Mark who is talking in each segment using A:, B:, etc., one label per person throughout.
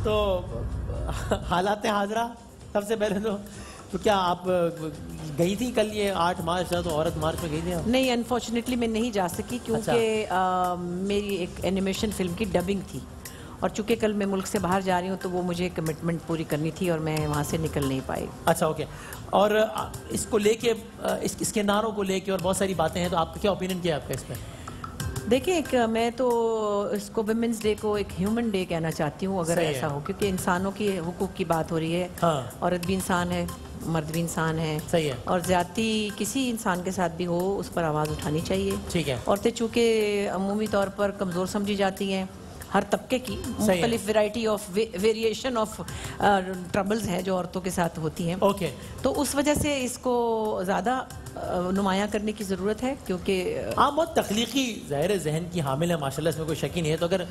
A: تو حالات حاضرہ سب سے پہلے تو کیا آپ گئی تھی کل یہ 8 مارچ تھا تو عورت مارچ میں گئی تھی آپ؟
B: نہیں، انفارچونیٹلی میں نہیں جا سکی کیونکہ میری ایک اینیمیشن فلم کی ڈبنگ تھی، اور چونکہ کل میں ملک سے باہر جا رہی ہوں تو وہ مجھے کمٹمنٹ پوری کرنی تھی اور میں وہاں سے نکل نہیں پائی.
A: اچھا اوکے. اور اس کو لے کے اس کے نعروں کو لے کے اور بہت ساری باتیں ہیں، تو آپ کا کیا اوپینین کیا آپ کا اس پہ؟
B: دیکھیں میں تو اس کو ویمنس ڈے کو ایک ہیومن ڈے کہنا چاہتی ہوں اگر ایسا ہو، کیونکہ انسانوں کی حقوق کی بات ہو رہی ہے. عورت بھی انسان ہے، مرد بھی انسان ہے.
A: صحیح ہے. اور
B: زیادتی کسی انسان کے ساتھ بھی ہو اس پر آواز اٹھانی چاہیے.
A: ٹھیک ہے.
B: عورتیں چونکہ عمومی طور پر کمزور سمجھی جاتی ہیں، ہر طبقے کی مختلف variety of variation of troubles ہیں جو عورتوں کے ساتھ ہوتی ہیں.
A: اوکے.
B: تو اس وجہ سے اس کو زیادہ نمایاں کرنے کی ضرورت ہے، کیونکہ
A: آپ بہت تخلیقی ظاہر ذہن کی حامل ہے ماشاءاللہ، اس میں کوئی شک ہی نہیں ہے. تو اگر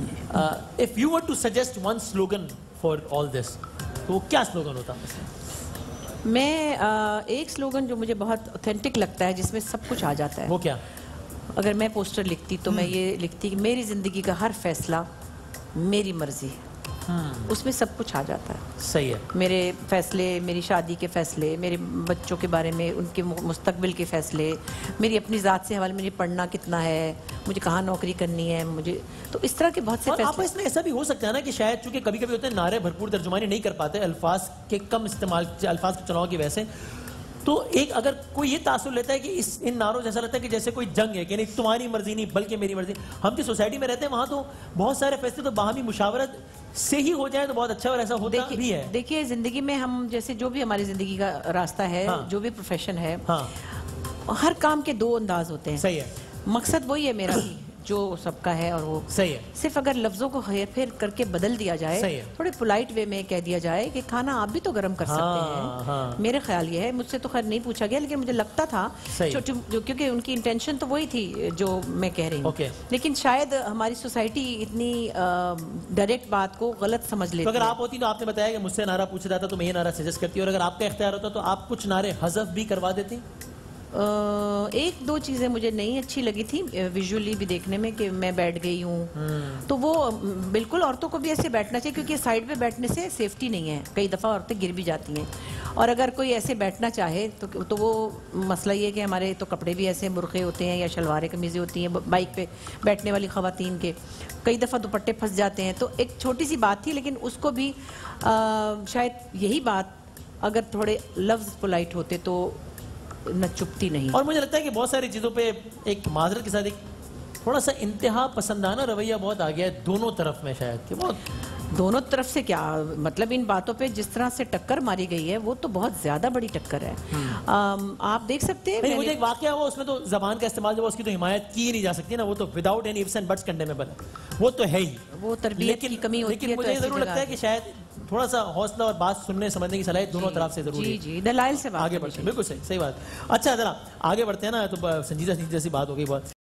A: if you were to suggest one slogan for all this تو وہ کیا سلوگن ہوتا ہے؟
B: میں ایک سلوگن جو مجھے بہت اوتھینٹک لگتا ہے جس میں سب کچھ آ جاتا ہے.
A: وہ کیا؟
B: اگر میں پوسٹر لکھتی تو میں یہ لکھتی کہ میری زندگی کا ہر فیصلہ میری مرضی ہے. اس میں سب کچھ آ جاتا ہے.
A: صحیح ہے.
B: میرے فیصلے، میری شادی کے فیصلے، میرے بچوں کے بارے میں ان کے مستقبل کے فیصلے، میری اپنی ذات سے حوالے، مجھے پڑھنا کتنا ہے، مجھے کہاں نوکری کرنی ہے، مجھے تو اس طرح کے بہت سے
A: فیصلے. اس میں ایسا بھی ہو سکتا ہے نا کہ شاید چونکہ کبھی کبھی ہوتے ہیں نعرے بھرپور ترجمانی نہیں کر پاتے، الفاظ کے کم استعمال، الفاظ کے چناؤ کی وجہ سے، تو ایک اگر کوئی یہ تاثر لیتا ہے کہ ان نعروں جیسا لگتا ہے کہ جیسے کوئی جنگ ہے کہ نہیں تمہاری مرضی نہیں بلکہ میری مرضی. ہم جس سوسائٹی میں رہتے ہیں وہاں تو بہت سارے فیصلے تو باہمی مشاورت سے ہی ہو جائے تو بہت اچھا اور ایسا ہوتا بھی ہے.
B: دیکھیے زندگی میں ہم جیسے جو بھی ہماری زندگی کا راستہ ہے، جو بھی پروفیشن ہے، ہر کام کے 2 انداز ہوتے ہیں.
A: صحیح ہے.
B: مقصد وہی ہے میرا بھی جو سب کا ہے، اور وہ
A: صحیح ہے.
B: صرف اگر لفظوں کو ہیر پھیر کر کے بدل دیا جائے، تھوڑے پولائٹ وے میں کہہ دیا جائے کہ کھانا آپ بھی تو گرم کر سکتے ہیں. میرے خیال یہ ہے، مجھ سے تو خیر نہیں پوچھا گیا لیکن مجھے لگتا تھا کیونکہ ان کی انٹینشن تو وہی تھی جو میں کہہ رہی ہوں. لیکن شاید ہماری سوسائٹی اتنی ڈائریکٹ بات کو غلط سمجھ لیتی ہے.
A: اگر آپ ہوتی تو آپ نے بتایا کہ مجھ سے نعرہ پوچھا جاتا تو میں یہ نعرہ سجیسٹ کرتی ہوں، اور اگر آپ کا اختیار ہوتا تو آپ کچھ نعرے حذف بھی کروا دیتی.
B: 1-2 چیزیں مجھے نہیں اچھی لگی تھی ویژولی بھی دیکھنے میں، کہ میں بیٹھ گئی ہوں تو وہ بالکل عورتوں کو بھی ایسے بیٹھنا چاہیے، کیونکہ سائڈ پہ بیٹھنے سے سیفٹی نہیں ہے، کئی دفعہ عورتیں گر بھی جاتی ہیں. اور اگر کوئی ایسے بیٹھنا چاہے تو وہ مسئلہ یہ ہے کہ ہمارے تو کپڑے بھی ایسے برقعے ہوتے ہیں یا شلواریں قمیضیں ہوتی ہیں بائک پہ بیٹھنے والی خواتین کے، کئی دفعہ دوپٹے پھنس جاتے ہیں. تو ایک چھوٹی سی بات تھی لیکن اس کو بھی شاید یہی بات اگر تھوڑے لفظ پولائٹ ہوتے تو نہ چپتی نہیں.
A: اور مجھے لگتا ہے کہ بہت ساری چیزوں پہ ایک معذرت کے ساتھ ایک تھوڑا سا انتہا پسندانہ رویہ بہت آ گیا ہے دونوں طرف میں، شاید کہ بہت
B: دونوں طرف سے کیا مطلب ان باتوں پہ جس طرح سے ٹکر ماری گئی ہے وہ تو بہت زیادہ بڑی ٹکر ہے. آپ دیکھ سکتے ہیں
A: مجھے ایک واقعہ ہوا، اس میں تو زبان کا استعمال جو اس کی تو حمایت کی نہیں جا سکتی نا، وہ تو without any ifs and buts condemnable ہے، وہ تو ہے ہی.
B: وہ تربیت کی کمی ہوتی ہے.
A: لیکن مجھے ضرور لگتا ہے کہ شاید تھوڑا سا حوصلہ اور بات سننے سمجھنے کی صلاحیت دونوں طرف سے ضروری ہے.
B: جی دلائل سے
A: آگے بڑھتے ہیں. بالکل صحیح بات. اچھا ذرا آگے بڑھتے ہیں نا، تو سنجیدہ سی بات ہو گئی بہت.